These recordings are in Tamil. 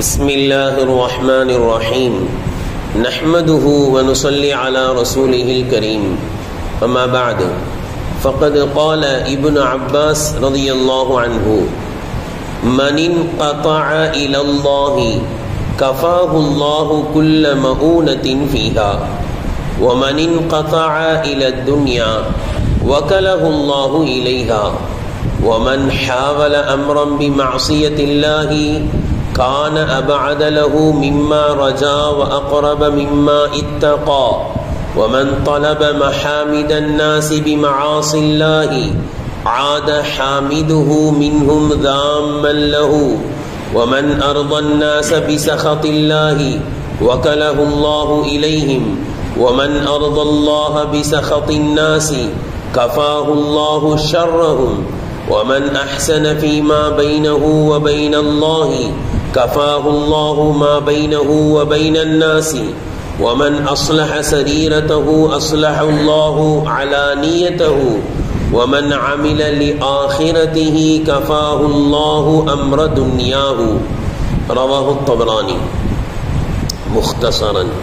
بسم الله الرحمن الرحيم نحمده ونصلي على رسوله الكريم أما بعد فقد قال ابن عباس رضي الله عنه من انقطع إلى الله كفاه الله كل مؤونة فيها ومن انقطع إلى الدنيا وكله الله إليها ومن حاول أمرا بمعصية الله كان أبعد له مما رجا وأقرب مما اتقى ومن طلب محامد الناس بمعاصي الله عاد حامده منهم ذاما له ومن أرضى الناس بسخط الله وكله الله إليهم ومن أرضى الله بسخط الناس كفاه الله شرهم ومن أحسن فيما بينه وبين الله كفاه الله ما بينه وبين الناس ومن أصلح سريرته أصلح الله علانيته ومن عمل لآخرته كفاه الله أمر دنياه رواه الطبراني مختصرا.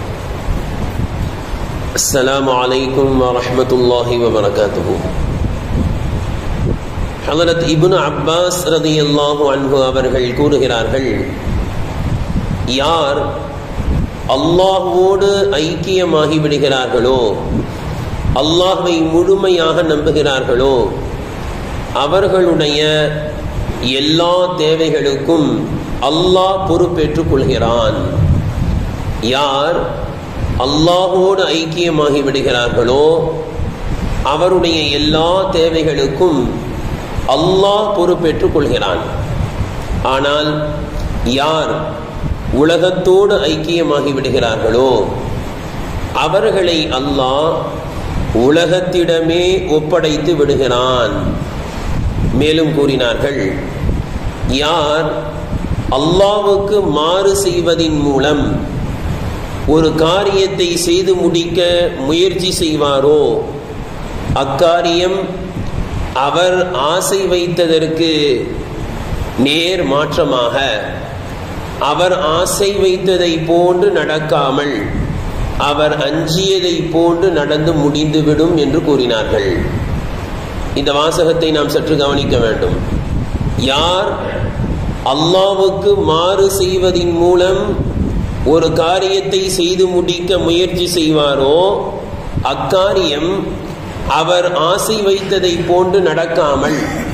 السلام عليكم ورحمة الله وبركاته. ஹலரத் இப்னு அப்பாஸ் ரலியல்லாஹு அன்ஹு அவர்கள் கூறுகிறார்கள், யார் அல்லாஹ்வோடு ஐக்கியமாகி விடுகிறார்களோ, அல்லாஹ்வை முழுமையாக நம்புகிறார்களோ, அவர்களுடைய எல்லா தேவைகளுக்கும் அல்லாஹ் பொறுப்பேற்றுக் கொள்கிறான். யார் அல்லாஹ்வோடு ஐக்கியமாகி விடுகிறார்களோ அவருடைய எல்லா தேவைகளுக்கும் அல்லாஹ் பொறுப்பேற்றுக் கொள்கிறான். ஆனால் யார் உலகத்தோடு ஐக்கியமாகி விடுகிறார்களோ அவர்களை அல்லாஹ் உலகத்திடமே ஒப்படைத்து விடுகிறான். மேலும் கூறினார்கள், யார் அல்லாஹ்வுக்கு மாறு செய்வதின் மூலம் ஒரு காரியத்தை செய்து முடிக்க முயற்சி செய்வாரோ அக்காரியம் அவர் ஆசை வைத்ததற்கு நேர் மாற்றமாக அவர் ஆசை வைத்ததை போன்று நடக்காமல் அவர் அஞ்சியதை போன்று நடந்து முடிந்துவிடும் என்று கூறினார்கள். இந்த வாசகத்தை நாம் சற்று கவனிக்க வேண்டும். யார் அல்லாஹ்வுக்கு மாறு செய்வதின் மூலம் ஒரு காரியத்தை செய்து முடிக்க முயற்சி செய்வாரோ அக்காரியம் அவர் ஆசை வைத்ததை போன்று நடக்காமல்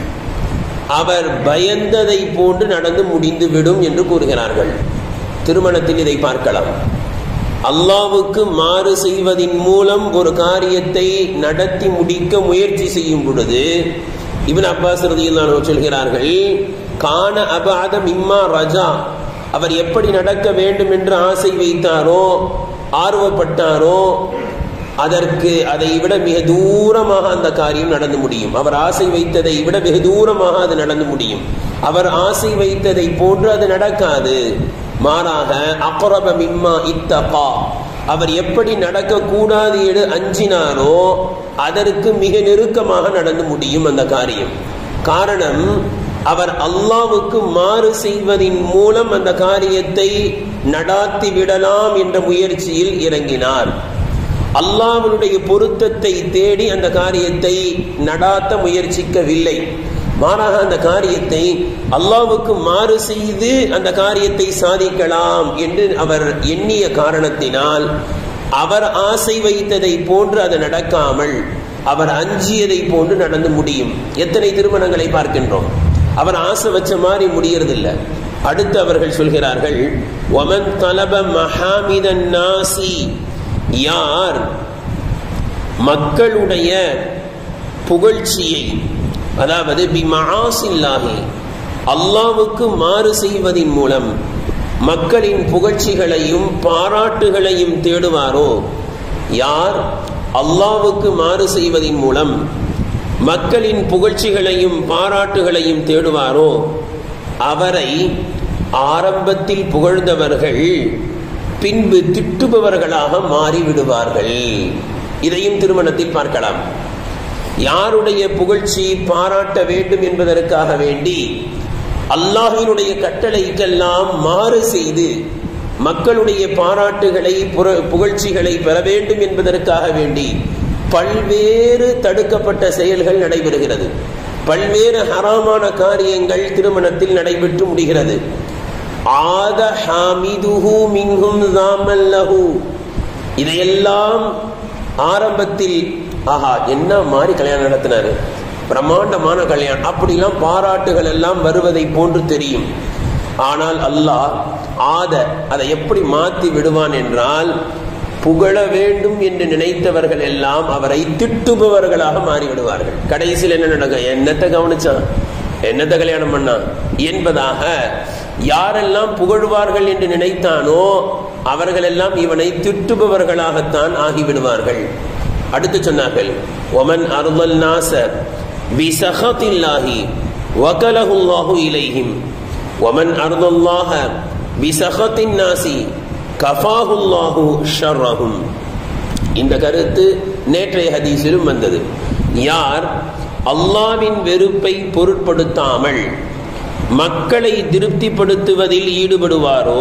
அவர் பயந்ததை போன்று நடந்து முடிந்துவிடும் என்று கூறுகிறார்கள். திருமணத்தில் இதை பார்க்கலாம். அல்லாஹ்வுக்கு மாறு செய்வதின் மூலம் ஒரு காரியத்தை நடத்தி முடிக்க முயற்சி செய்யும் பொழுது இப்னு அப்பாஸ் ரலியல்லாஹு அன்ஹு சொல்கிறார்கள், கான அபஅத மிம்மா ரஜா, அவர் எப்படி நடக்க வேண்டும் என்று ஆசை வைத்தாரோ ஆர்வப்பட்டாரோ அதற்கு அதை விட மிக தூரமாக அந்த காரியம் நடந்து முடியும். அவர் ஆசை வைத்ததை விட மிக தூரமாக அது நடந்து முடியும். அவர் ஆசை வைத்ததை போன்று அது நடக்காது. மாறாக அக்ரப மிம்மா இத்தகா, அவர் எப்படி நடக்கக்கூடாது என்று அஞ்சினாரோ அதற்கு மிக நெருக்கமாக நடந்து முடியும் அந்த காரியம். காரணம், அவர் அல்லாஹ்வுக்கு மாறு செய்வதின் மூலம் அந்த காரியத்தை நடாத்தி விடலாம் என்ற முயற்சியில் இறங்கினார். அல்லாஹ்வுடைய பொருத்தத்தை தேடி அந்த காரியத்தை நடாத்த முயற்சிக்கவில்லை. மாறாக அந்த காரியத்தை அல்லாஹ்வுக்கு மாறு செய்து அந்த காரியத்தை சாதிக்கலாம் என்று அவர் எண்ணிய காரணத்தினால் அவர் ஆசை வைத்ததை போன்று அது நடக்காமல் அவர் அஞ்சியதை போன்று நடந்து முடியும். எத்தனை திருமணங்களை பார்க்கின்றோம், அவர் ஆசை வச்ச மாதிரி முடியறதில்லை. அடுத்து அவர்கள் சொல்கிறார்கள், வமன் தலப மஹாமிதன் நாசி, யார் மக்களுடைய புகழ்ச்சியை, அதாவது பிமஆசில்லாஹி, அல்லாஹ்வுக்கு மாறு செய்வதின் மூலம் மக்களின் புகழ்ச்சிகளையும் பாராட்டுகளையும் தேடுவாரோ, யார் அல்லாஹ்வுக்கு மாறு செய்வதின் மூலம் மக்களின் புகழ்ச்சிகளையும் பாராட்டுகளையும் தேடுவாரோ அவரை ஆரம்பத்தில் புகழ்ந்தவர்கள் பின்பு திட்டுபவர்களாக மாறிவிடுவார்கள். இதையும் திருமணத்தில் பார்க்கலாம். யாருடைய புகழ்ச்சி பாராட்ட வேண்டும் என்பதற்காக வேண்டி அல்லாஹ்வினுடைய கட்டளைக்கெல்லாம் மாறு செய்து மக்களுடைய பாராட்டுகளை புகழ்ச்சிகளை பெற வேண்டும் என்பதற்காக வேண்டி பல்வேறு தடுக்கப்பட்ட செயல்கள் நடைபெறுகிறது. பல்வேறு ஹராமான காரியங்கள் திருமணத்தில் நடைபெற்று முடிகிறது. ஆத ஹாமிதுஹு மின்ஹும் ஸாமல்லஹு, இதையெல்லாம் ஆரம்பத்தில் ஆஹா என்ன மாதிரி கல்யாணம் நடத்தினாரு, பிரம்மாண்டமான கல்யாணம், அப்படிலாம் பாராட்டுகள் எல்லாம் வருவதை போன்று தெரியும். ஆனால் அல்லாஹ் அதை எப்படி மாற்றி விடுவான் என்றால், புகழ வேண்டும் என்று நினைத்தவர்கள் எல்லாம் அவரை திட்டுபவர்களாக மாறிவிடுவார்கள். கடைசியில் என்ன நடக்கும், என்னத்தை கவனிச்சான், என்னத்தை கல்யாணம் பண்ணான் என்பதாக யாரெல்லாம் புகழ்வார்கள் என்று நினைத்தானோ அவர்கள் எல்லாம் இவனை திட்டுபவர்களாகத்தான் ஆகிவிடுவார்கள். அடுத்து சொன்னார்கள், ஒமன் அர்தல் நாஸ பிஸஹத்தில்லாஹி வகலஹுல்லாஹு இலைஹிம் ஒமன் அர்தல்லாஹ பிஸஹத்தின் நாஸி கஃபாஹுல்லாஹு ஷர்ரஹும். இந்த கருத்து நேற்றைய ஹதீஸிலும் வந்தது. யார் அல்லாஹ்வின் வெறுப்பை பொருட்படுத்தாமல் மக்களை திருப்திப்படுத்துவதில் ஈடுபடுவாரோ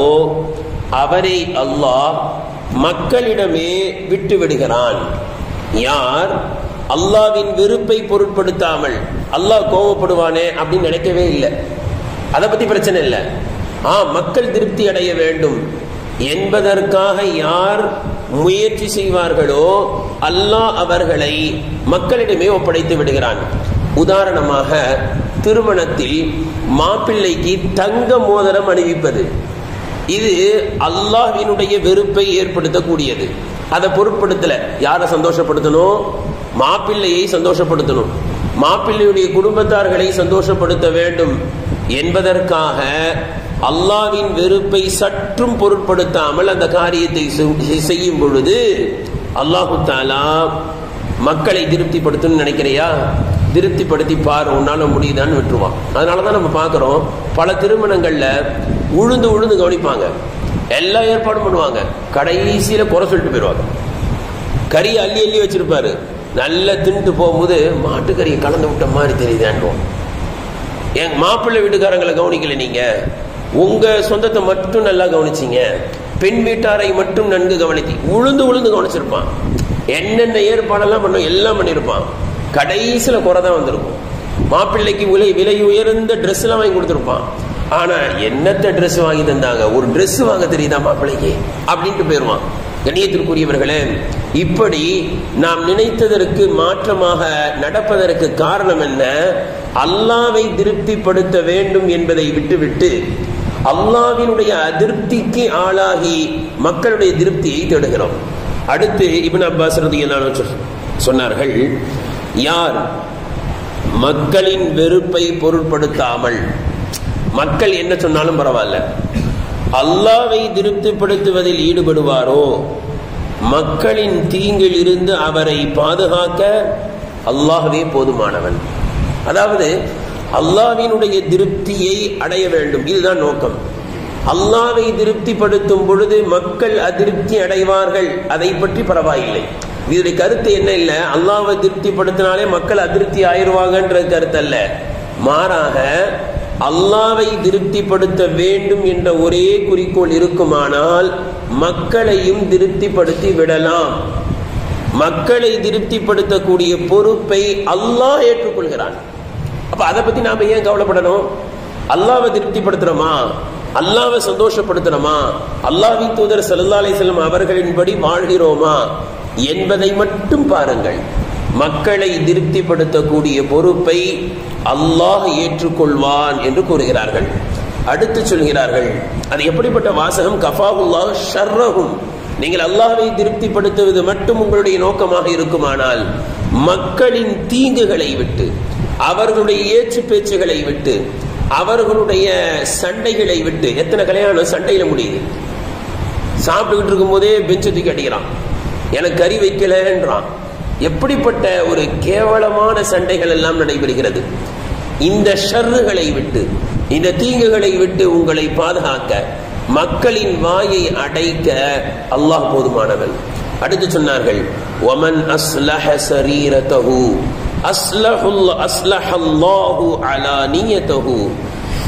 அவரை அல்லாஹ் மக்களிடமே விட்டு விடுகிறான். யார் அல்லாஹ்வின் வெறுப்பை பொருட்படுத்தாமல், அல்லாஹ் கோபப்படுவானே அப்படின்னு நினைக்கவே இல்லை, அதை பத்தி பிரச்சனை இல்லை, மக்கள் திருப்தி அடைய வேண்டும் என்பதற்காக யார் முயற்சி செய்வார்களோ அல்லாஹ் அவர்களை மக்களிடமே ஒப்படைத்து விடுகிறான். உதாரணமாக, திருமணத்தில் மாப்பிள்ளைக்கு தங்க மோதிரம் அணிவிப்பது, இது அல்லாஹ்வினுடைய வெறுப்பை ஏற்படுத்தக்கூடியது. அதை பொருட்படுத்தல. யாரை சந்தோஷப்படுத்தணும், மாப்பிள்ளையை சந்தோஷப்படுத்தணும், மாப்பிள்ளையுடைய குடும்பத்தார்களை சந்தோஷப்படுத்த வேண்டும் என்பதற்காக அல்லாஹ்வின் வெறுப்பை சற்றும் பொருட்படுத்தாமல் அந்த காரியத்தை செய்யும் பொழுது அல்லாஹு தஆலா மக்களை திருப்திப்படுத்தணும்னு நினைக்கிறியா, திருப்திப்படுத்தி பார், உன்னால முடியுதான்னு விட்டுருவான். அதனாலதான் நம்ம பார்க்கிறோம், பல திருமணங்கள்ல உழுந்து உழுந்து கவனிப்பாங்க, எல்லா ஏற்பாடும் பண்ணுவாங்க, கடைசியில குறை சொல்லிட்டு போயிடுவாங்க. கறி அள்ளி அள்ளி வச்சிருப்பாரு, நல்லா தின்ட்டு போகும்போது மாட்டுக்கறியை கலந்து விட்ட மாதிரி தெரியுதான்டுவோம். என் மாப்பிள்ளை வீட்டுக்காரங்களை கவனிக்கல, நீங்க உங்க சொந்தத்தை மட்டும் நல்லா கவனிச்சீங்க, பெண் வீட்டாரை மட்டும் நன்கு கவனித்து உழுந்து உழுந்து கவனிச்சிருப்பான். என்னென்ன ஏற்பாடெல்லாம் பண்ணும் எல்லாம் பண்ணிருப்பான். கடைசியில குறைதான் வந்திருக்கும். மாப்பிள்ளைக்கு விலை உயர்ந்த ட்ரெஸ் எல்லாம் வாங்கி கொடுத்துருப்பான். ஆனா என்னத்த ட்ரெஸ் வாங்கி தந்தாங்க, ஒரு ட்ரெஸ் வாங்க தெரியுதா மாப்பிள்ளைக்கு அப்படின்ட்டு போயிருவான். கண்ணியத்திற்குரியவர்களே, இப்படி நாம் நினைத்ததற்கு மாற்றமாக நடப்பதற்கு காரணம் என்ன, அல்லாஹ்வை திருப்திப்படுத்த வேண்டும் என்பதை விட்டுவிட்டு அல்லாஹ்வினுடைய அதிருப்திக்கு ஆளாகி மக்களுடைய திருப்தியை தேடுகிறோம். அடுத்து இப்னு அப்பாஸ் ரலியல்லாஹு அன்ஹு சொன்னார்கள், யார் மக்களின் வெறுப்பை பொருட்படுத்தாமல், மக்கள் என்ன சொன்னாலும் பரவாயில்ல, அல்லாஹ்வை திருப்திப்படுத்துவதில் ஈடுபடுவாரோ மக்களின் தீங்கில் இருந்து அவரை பாதுகாக்க அல்லாஹ்வே போதுமானவன். அதாவது அல்லாஹ்வினுடைய திருப்தியை அடைய வேண்டும், இதுதான் நோக்கம். அல்லாஹ்வை திருப்திப்படுத்தும் பொழுது மக்கள் அதிருப்தி அடைவார்கள், அதை பற்றி பரவாயில்லை. இதனுடைய கருத்து என்ன இல்லை, அல்லாஹ்வை திருப்திப்படுத்தினாலே மக்கள் அதிருப்தி ஆயிடுவாங்கன்ற கருத்து அல்ல. மாறாக அல்லாஹ்வை திருப்திப்படுத்த வேண்டும் என்ற ஒரே குறிக்கோள் இருக்குமானால் மக்களையும் திருப்திப்படுத்தி விடலாம். மக்களை திருப்திப்படுத்தக்கூடிய பொறுப்பை அல்லாஹ் ஏற்றுக்கொள்கிறான். அப்ப அதை பத்தி நாம ஏன் கவலைப்படணும்? அல்லாஹ்வை திருப்திப்படுத்துறோமா, அல்லாஹ்வை சந்தோஷப்படுத்துறோமா, அல்லாஹ்வின் தூதர் ஸல்லல்லாஹு அலைஹி வஸல்லம் அவர்களின்படி வாழ்கிறோமா என்பதை மட்டும் பாருங்கள். மக்களை திருப்திப்படுத்தக்கூடிய பொறுப்பை அல்லாஹ் ஏற்றுக்கொள்வான் என்று கூறுகிறார்கள். அடுத்து சொல்கிறார்கள், அது எப்படிப்பட்ட வாசகம், கஃபாஹுல்லாஹு ஷர்ரஹும். நீங்கள் அல்லாஹ்வை திருப்திப்படுத்துவது மட்டும் உங்களுடைய நோக்கமாக இருக்குமானால் மக்களின் தீங்குகளை விட்டு, அவர்களுடைய ஏச்சு பேச்சுகளை விட்டு, அவர்களுடைய சண்டைகளை விட்டு. எத்தனை கல்யாணம் சண்டையில முடியுது, சாப்பிட்டுக்கிட்டு இருக்கும் போதே பெஞ்சு தூக்கி அடிக்கிறான், எனக்கு கறி வைக்கலன்றான். எப்படிப்பட்ட ஒரு கேவலமான சண்டைகள் எல்லாம் நடைபெறுகிறது. இந்த ஷர்றுகளை விட்டு, இந்த தீங்குகளை விட்டு உங்களை பாதுகாக்க, மக்களின் வாயை அடைக்க அல்லாஹ் போதுமானவன். அடுத்து சொன்னார்கள், வமன் அஸ்லஹ ஸரீரதஹு அஸ்லஹல்லாஹு அலானியதஹு.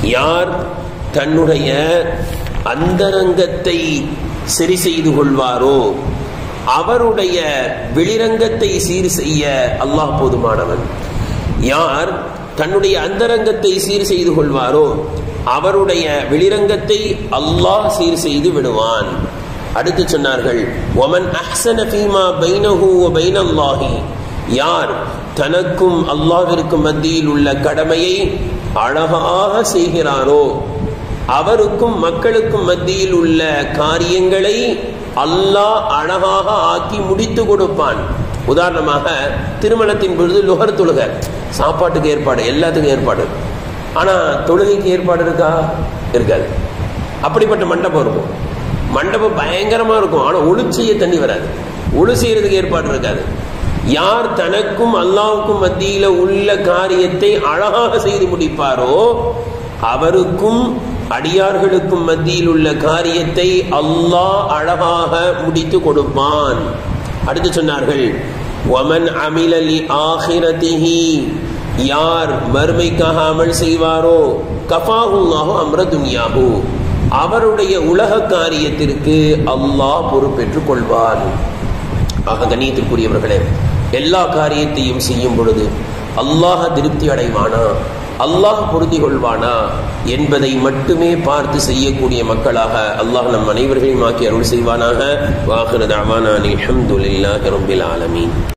யார் தன்னுடைய அந்தரங்கத்தை சரி செய்து கொள்வாரோ அவருடைய வெளிரங்கத்தை சீர் செய்ய அல்லாஹ் போதுமானவன். யார் தன்னுடைய அந்தரங்கத்தை சீர் செய்து கொள்வாரோ அவருடைய வெளிரங்கத்தை அல்லாஹ் சீர் செய்து விடுவான். அடுத்து சொன்னார்கள், ஒமன் அஹ்ஸன ஃபீமா பைனஹு வ பைனல்லாஹி, யார் தனக்கும் அல்லாஹ்விற்கும் மத்தியில் உள்ள கடமையை அழகாக செய்கிறாரோ அவருக்கும் மக்களுக்கும் மத்தியில் உள்ள காரியங்களை அல்லாஹ் அழகாக ஆக்கி முடித்து கொடுப்பான். உதாரணமாக திருமணத்தின் பொழுது லுஹர் தொழுக, சாப்பாட்டுக்கு ஏற்பாடு, எல்லாத்துக்கும் ஏற்பாடு. ஆனா தொழுகைக்கு ஏற்பாடு இருக்கா? இருக்காது. அப்படிப்பட்ட மண்டபம் இருக்கும். மண்டபம் பயங்கரமா இருக்கும், ஆனா ஒளி செய்ய தண்ணி வராது, ஒளி செய்யறதுக்கு ஏற்பாடு இருக்காது. யார் தனக்கும் அல்லாஹ்வுக்கும் மத்தியில உள்ள காரியத்தை அழகாக செய்து முடிப்பாரோ அவருக்கும் அடியார்களுக்கும் மத்தியில் உள்ள காரியத்தை அல்லாஹ் அழகாக முடித்து கொடுப்பான். அடுத்து சொன்னார்கள், வமன் அமில லி ஆகிரதிஹி, யார் மறுமைக்காக அமல் செய்வாரோ கஃபாஹுல்லாஹு அம்ர துன்யாஹு, அவருடைய உலக காரியத்திற்கு அல்லாஹ் பொறுப்பேற்றுக் கொள்வார். ஆக கண்ணியத்திற்குரியவர்களே, எல்லா காரியத்தையும் செய்யும் பொழுது அல்லாஹ் திருப்தி அடைவானா, அல்லாஹ் பொருந்தி கொள்வானா என்பதை மட்டுமே பார்த்து செய்யக்கூடிய மக்களாக அல்லாஹ் நம் அனைவர்களையும் ஆக்கி அருள் செய்வானாக. வாஹிரு தஅவானா அல்ஹம்துலில்லாஹி ரப்பில் ஆலமீன்.